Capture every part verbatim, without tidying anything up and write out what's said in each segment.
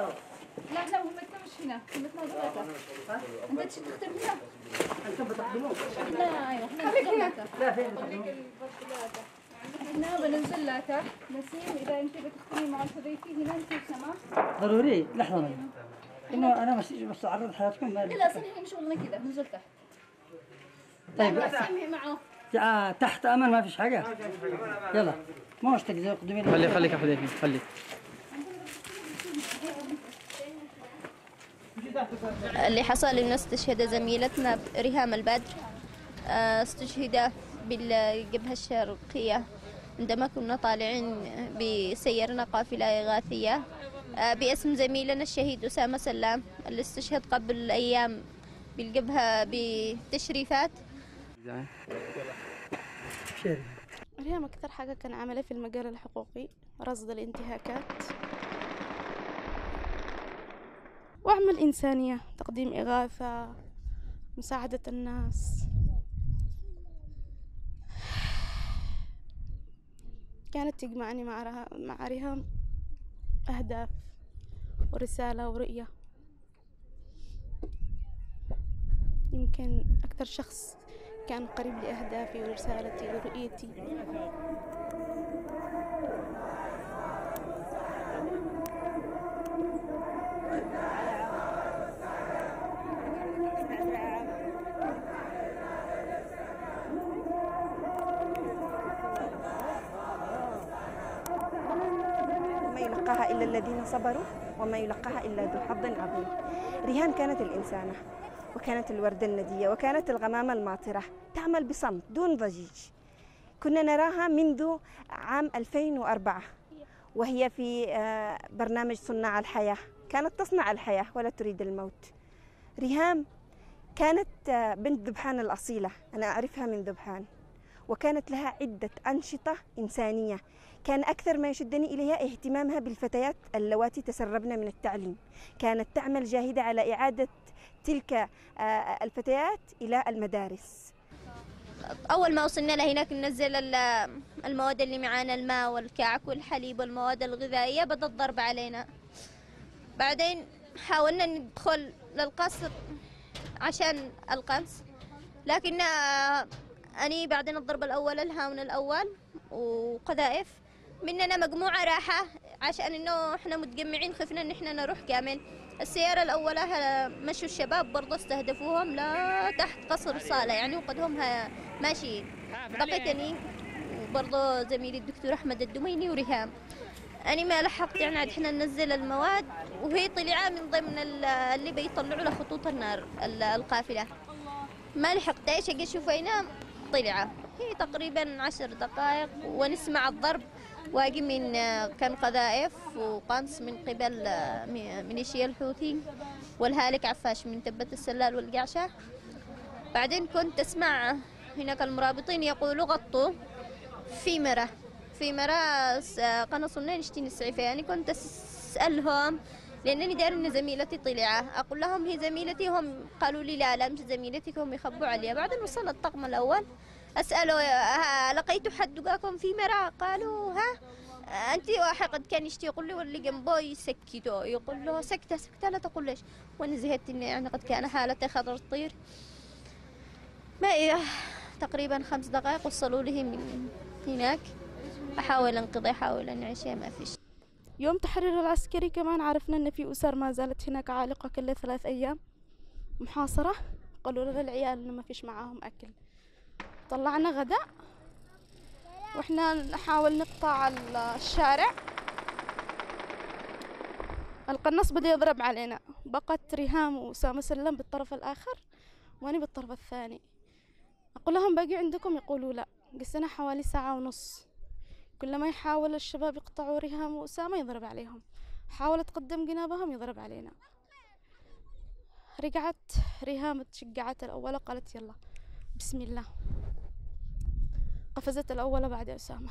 لا لا همتنا مش هنا، همتنا ثلاثة. انت تختم هنا؟ انتم بتخدمون؟ لا ايوه احنا لا فين احنا بننزل لها تحت نسيم. اذا انت بتختمي مع الحذيفي هنا انت سماح ضروري. لحظة انه انا بس بس اعرض حياتكم. لا لا اصلا احنا شغلنا كذا ننزل تحت. طيب سمعي معه آه تحت امل ما فيش حاجة. يلا ما اشتك زي قدمي. خلي خليك يا حذيفي خليك. اللي حصل انه استشهد زميلتنا ريهام البدر. استشهد بالجبهة الشرقية عندما كنا طالعين بسيرنا قافلة إغاثية باسم زميلنا الشهيد أسامة سلام اللي استشهد قبل أيام بالجبهة بتشريفات. ريهام أكثر حاجة كان عملها في المجال الحقوقي رصد الانتهاكات وأعمال إنسانية، تقديم إغاثة، مساعدة الناس. كانت تجمعني مع مع ريهام أهداف ورسالة ورؤية. يمكن أكثر شخص كان قريب لأهدافي ورسالتي ورؤيتي. يلقاها إلا الذين صبروا وما يلقاها إلا ذو حظ عظيم. ريهام كانت الإنسانة وكانت الوردة الندية وكانت الغمامة الماطرة، تعمل بصمت دون ضجيج. كنا نراها منذ عام ألفين وأربعة وهي في برنامج صناع الحياة، كانت تصنع الحياة ولا تريد الموت. ريهام كانت بنت ذبحان الأصيلة، أنا أعرفها من ذبحان، وكانت لها عدة أنشطة إنسانية. كان أكثر ما يشدني إليها اهتمامها بالفتيات اللواتي تسربن من التعليم. كانت تعمل جاهدة على إعادة تلك الفتيات إلى المدارس. أول ما وصلنا لهناك ننزل المواد اللي معانا، الماء والكعك والحليب والمواد الغذائية، بدأ الضرب علينا. بعدين حاولنا ندخل للقصر عشان القنص، لكن أني بعدين الضرب الأول الهاون الأول وقذائف مننا مجموعة راحة عشان إنه إحنا متجمعين، خفنا إن إحنا نروح كامل. السيارة الأولى مشوا الشباب برضه استهدفوهم لا تحت قصر الصالة يعني، وقدهم ماشيين. بقيتني وبرضه زميلي الدكتور أحمد الدميني وريهام. أنا ما لحقت يعني عاد إحنا ننزل المواد وهي طلعة من ضمن اللي بيطلعوا لخطوط النار القافلة. ما لحقت ايش اجي شوفينا طلعة هي تقريبا عشر دقائق ونسمع الضرب واجي من كان قذائف وقنص من قبل ميليشيا الحوثي والهالك عفاش من تبة السلال والقعشة. بعدين كنت اسمع هناك المرابطين يقولوا غطوا في مرة في مرة قنصوا نشتين السعيفة. يعني كنت اسألهم لأنني داير إن زميلتي طلعة، أقول لهم هي زميلتي، هم قالوا لي لا لا مش زميلتك، هم يخبوا عليها. بعدين وصل الطقم الأول أسأله لقيتوا حد دقاكم في مرة؟ قالوا ها أنت واحد قد كان يشتي، يقول لي واللي جنبه يسكته، يقول له سكتة سكتة لا تقول ليش. وأنا زهقت إني يعني قد كان حالتي خضر تطير. ما إيه تقريبا خمس دقائق وصلوا لي من هناك، أحاول أنقذ أحاول أنعيش ما فيش. يوم تحرير العسكري كمان عرفنا أن في أسر ما زالت هناك عالقة كل ثلاث أيام محاصرة. قالوا لنا العيال إنه ما فيش معاهم أكل. طلعنا غداء وإحنا نحاول نقطع الشارع، القناص بدأ يضرب علينا. بقت ريهام وأسامة سلم بالطرف الآخر وأنا بالطرف الثاني. أقول لهم باقي عندكم؟ يقولوا لا. قسنا حوالي ساعة ونص، كل ما يحاول الشباب يقطعوا ريهام وأسامة يضرب عليهم، حاولت تقدم جنابهم يضرب علينا. رجعت ريهام تشجعت الأولى قالت يلا بسم الله، قفزت الأولى بعد أسامة.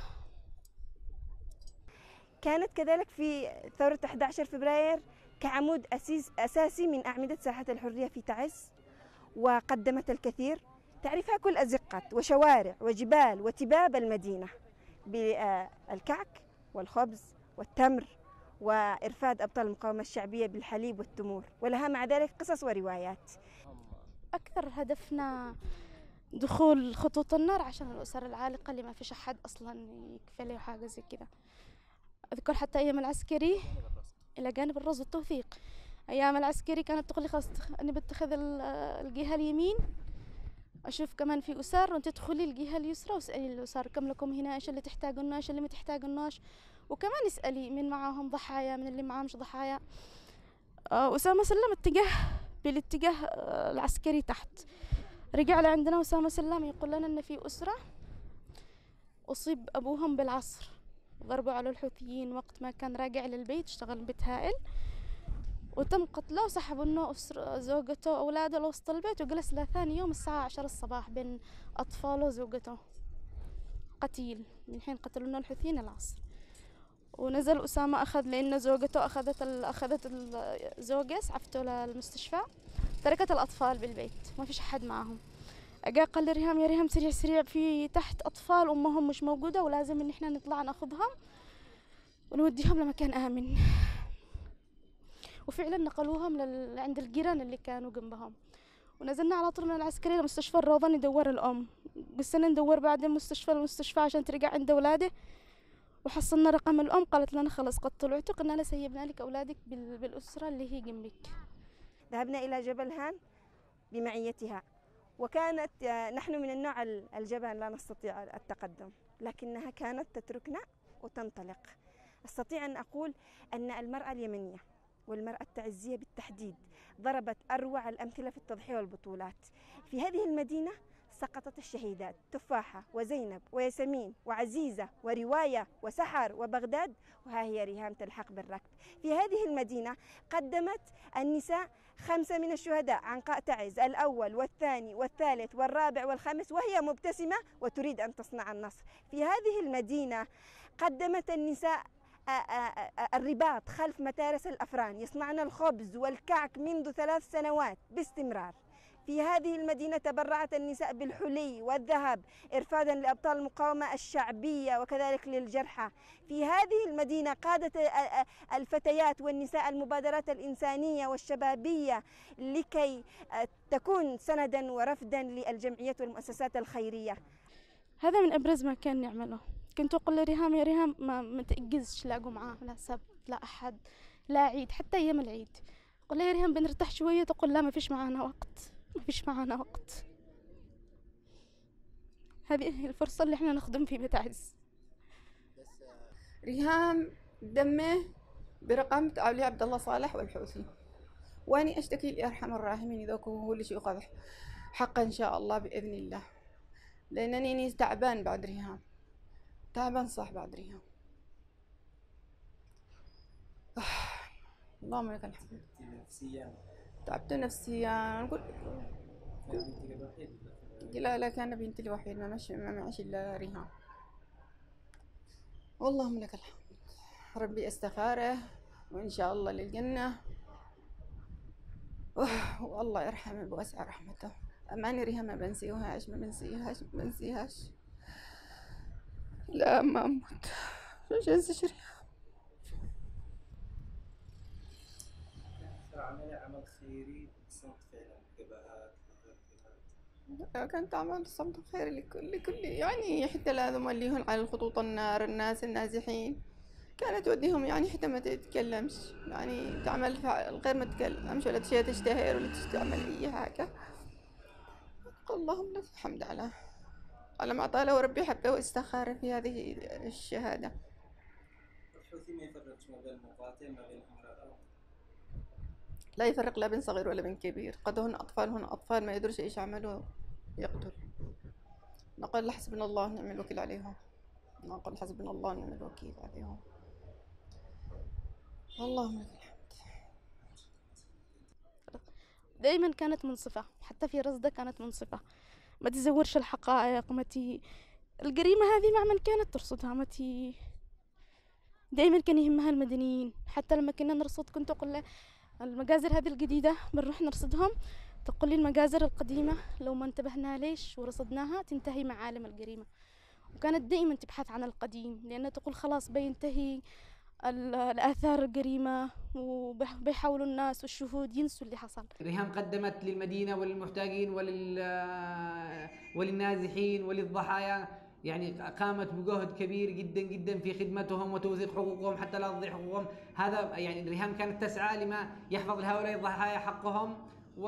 كانت كذلك في ثورة أحد عشر فبراير كعمود أسيس أساسي من أعمدة ساحة الحرية في تعز، وقدمت الكثير. تعرفها كل أزقة وشوارع وجبال وتباب المدينة بالكعك والخبز والتمر وإرفاد أبطال المقاومة الشعبية بالحليب والتمور، ولها مع ذلك قصص وروايات. أكثر هدفنا دخول خطوط النار عشان الأسر العالقة اللي ما فيش أحد أصلا يكفله حاجة زي كذا. أذكر حتى أيام العسكري إلى جانب الرصد والتوثيق، أيام العسكري كانت تقول لي خلاص أنا بتخذ الجهة اليمين، أشوف كمان في أسر وأنت تدخلي الجهة اليسرى واسألي الأسر كم لكم هنا، إيش اللي تحتاجونه إيش اللي ما تحتاجوناش، وكمان اسألي من معاهم ضحايا من اللي معاهمش ضحايا. أسامة سلم اتجه بالاتجاه العسكري تحت، رجع لعندنا أسامة سلام يقول لنا إن في أسرة أصيب أبوهم بالعصر، ضربوا على الحوثيين وقت ما كان راجع للبيت، اشتغل بيت هائل وتم قتله، وسحبوا لنا زوجته وأولاده لوسط البيت، وجلس له ثاني يوم الساعة عشرة الصباح بين أطفاله وزوجته قتيل من حين قتلوا لنا الحوثيين العصر. ونزل أسامة أخذ لأن زوجته أخذت ال... أخذت الزوجة سعفته للمستشفى، تركت الأطفال بالبيت ما فيش أحد معهم. أجا قال لي ريهام يا ريهام سريع سريع في تحت أطفال أمهم مش موجودة ولازم إن إحنا نطلع ناخذهم ونوديهم لمكان آمن. وفعلا نقلوهم لل... عند الجيران اللي كانوا جنبهم، ونزلنا على طول من العسكري لمستشفى الروضة ندور الأم، قصنا ندور بعد المستشفى المستشفى عشان ترجع عند أولاده، وحصلنا رقم الأم قالت لنا خلص قد طلعتوا قلنا سيبنا لك أولادك بال... بالأسرة اللي هي جنبك. ذهبنا إلى جبل هان بمعيتها، وكانت نحن من النوع الجبان لا نستطيع التقدم، لكنها كانت تتركنا وتنطلق. أستطيع أن أقول أن المرأة اليمنية والمرأة التعزية بالتحديد ضربت أروع الأمثلة في التضحية والبطولات. في هذه المدينة سقطت الشهيدات تفاحة وزينب وياسمين وعزيزة ورواية وسحر وبغداد، وها هي ريهام تلحق بالركب. في هذه المدينة قدمت النساء خمسة من الشهداء عنقاء تعز، الأول والثاني والثالث والرابع والخامس، وهي مبتسمة وتريد أن تصنع النصر. في هذه المدينة قدمت النساء الرباط خلف متارس الأفران، يصنعن الخبز والكعك منذ ثلاث سنوات باستمرار. في هذه المدينة تبرعت النساء بالحلي والذهب إرفادا لأبطال المقاومة الشعبية وكذلك للجرحى. في هذه المدينة قادت الفتيات والنساء المبادرات الإنسانية والشبابية لكي تكون سندا ورفدا للجمعيات والمؤسسات الخيرية. هذا من أبرز ما كان نعمله. كنت أقول لريهام يا ريهام ما متأجزش لاقوا معاه لا سبت لا أحد لا عيد، حتى أيام العيد أقول لها يا ريهام بنرتاح شوية، تقول لا ما فيش معانا وقت ما فيش معانا وقت. هذه الفرصة اللي احنا نخدم في بيت عز. ريهام دمه برقم تعالي عبد الله صالح والحوثي، واني اشتكي لارحم الراحمين ذاك هو اللي ياخذ حقه ان شاء الله باذن الله، لانني تعبان بعد ريهام، تعبان صح بعد ريهام. اللهم لك الحمد. تعبت نفسيا. نقول لا لا كان بنتي الوحيد ما مش ما معيش الا ريهام. واللهم لك الحمد. ربي استخاره وان شاء الله للجنه، والله يرحمه بوسع رحمته. اماني ريهام ما بنسيهاش ما بنسيهاش ما بنسيهاش. لا ما اموت جزش ريهام. عمل عمل خيري صمت فعلا جبهات كانت تعمل صمت خيري لكل لكل يعني حتى لازم اللي هون على الخطوط النار الناس النازحين كانت توديهم يعني حتى ما تتكلمش، يعني تعمل غير ما تتكلمش ولا تشي تشتهر ولا تعمل اي حاجه. اللهم لك الحمد على على ما اعطاه له ربي حبه واستخاره في هذه الشهاده. الحوثي ما يفرقش ما بين المقاتل ما بين امرأة، لا يفرق لا بين صغير ولا بين كبير، قد هن أطفال هن أطفال ما يدرش إيش يعملوا يقتل. نقول حسبنا الله ونعم الوكيل عليهم، نقول حسبنا الله ونعم الوكيل عليهم. اللهم لك الحمد. دائما كانت منصفة، حتى في رصدة كانت منصفة، ما تزورش الحقائق، ما تي الجريمة هذه مع من كانت ترصدها، ما تي دائما كان يهمها المدنيين. حتى لما كنا نرصد كنت أقول له المجازر هذه الجديدة بنروح نرصدهم، تقول لي المجازر القديمة لو ما انتبهنا ليش ورصدناها تنتهي معالم الجريمة. وكانت دائما تبحث عن القديم، لأنها تقول خلاص بينتهي الآثار الجريمة، وبيحاولوا الناس والشهود ينسوا اللي حصل. ريهام قدمت للمدينة وللمحتاجين ولل وللنازحين وللضحايا، يعني قامت بجهد كبير جدا جدا في خدمتهم وتوثيق حقوقهم حتى لا تضيع حقوقهم. هذا يعني ريهام كانت تسعى لما يحفظ لهؤلاء الضحايا حقهم، و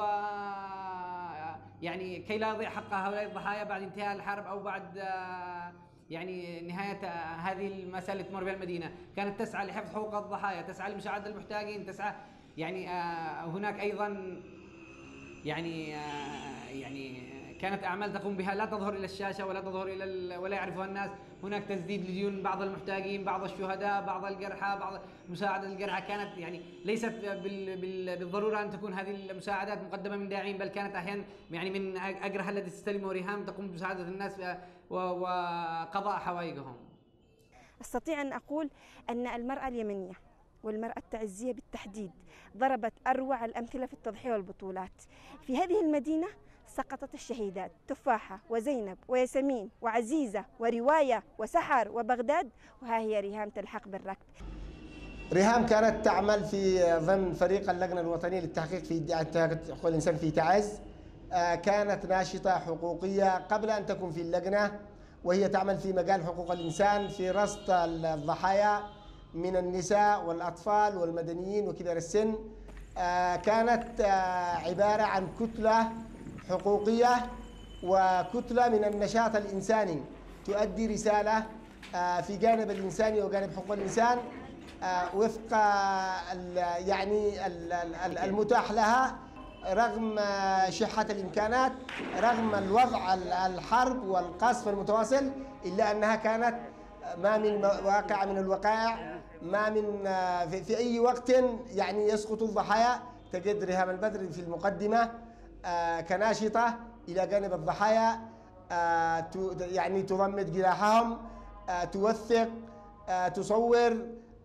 يعني كي لا يضيع حق هؤلاء الضحايا بعد انتهاء الحرب او بعد يعني نهاية هذه المسألة اللي تمر بها المدينة. كانت تسعى لحفظ حقوق الضحايا، تسعى لمساعدة المحتاجين، تسعى يعني هناك أيضا يعني يعني كانت أعمال تقوم بها لا تظهر إلى الشاشة ولا تظهر إلى ولا يعرفها الناس. هناك تسديد لديون بعض المحتاجين، بعض الشهداء، بعض الجرحى، بعض مساعدة الجرحى. كانت يعني ليست بالضرورة أن تكون هذه المساعدات مقدمة من داعين، بل كانت أحيانا يعني من أجرها التي تستلمه ريهام تقوم بمساعدة الناس وقضاء حوائجهم. أستطيع أن أقول أن المرأة اليمنية والمرأة التعزية بالتحديد ضربت أروع الأمثلة في التضحية والبطولات. في هذه المدينة سقطت الشهيدات تفاحة وزينب وياسمين وعزيزة ورواية وسحر وبغداد، وها هي ريهام تلحق بالركب. ريهام كانت تعمل في ضمن فريق اللجنة الوطنية للتحقيق في انتهاك حقوق الإنسان في تعز. كانت ناشطة حقوقية قبل أن تكون في اللجنة، وهي تعمل في مجال حقوق الإنسان في رصد الضحايا من النساء والأطفال والمدنيين وكبار السن. كانت عبارة عن كتلة حقوقية وكتلة من النشاط الإنساني تؤدي رسالة في جانب الإنساني وجانب حقوق الإنسان وفق يعني المتاح لها رغم شحة الإمكانات، رغم الوضع الحرب والقصف المتواصل، إلا أنها كانت ما من واقع من الوقائع ما من في, في أي وقت يعني يسقط الضحايا تجد ريهام البدر في المقدمة كناشطة إلى جانب الضحايا، يعني تضمد جراحهم، توثق، تصور،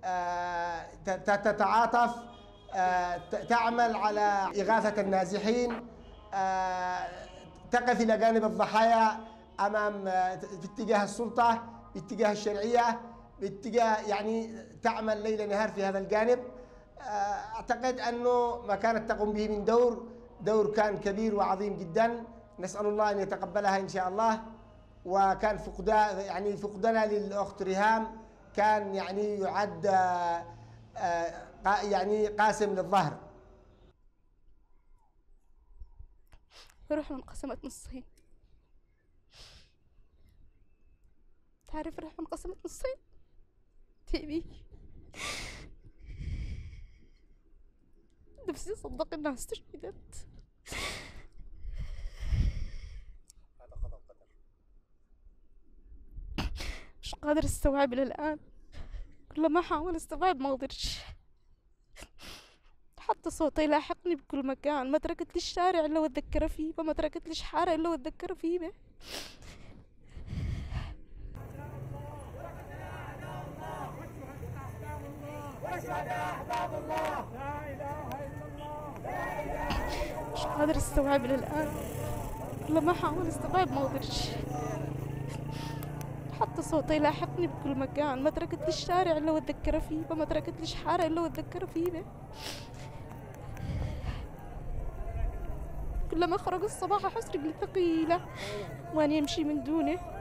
تتعاطف، تعمل على إغاثة النازحين، تقف إلى جانب الضحايا أمام في اتجاه السلطة، باتجاه الشرعية، باتجاه يعني تعمل ليل نهار في هذا الجانب. أعتقد أنه ما كانت تقوم به من دور دور كان كبير وعظيم جدا، نسأل الله أن يتقبلها إن شاء الله. وكان فقدان يعني فقدنا للأخت ريهام كان يعني يعد يعني قاسم للظهر. روحنا انقسمت نصين، تعرف روحنا انقسمت نصين. تيبي نفسي صدق انها استشهدت. هذا قضاء وقدر. مش قادر استوعب للآن، كل ما احاول استوعب ما اقدرش. حتى صوتي لاحقني بكل مكان، ما تركت لي الشارع الا واتذكر فيه، وما تركت لي حاره الا واتذكر فيه به. مش قادر استوعب للآن، كل ما احاول استوعب ما اقدرش. حتى صوتي لاحقني بكل مكان، ما تركت لي الشارع الا واتذكر فيه، وما تركت لي حاره الا واتذكر فيه به. كلما خرج الصباح احس رجلي ثقيله واني امشي من دونه.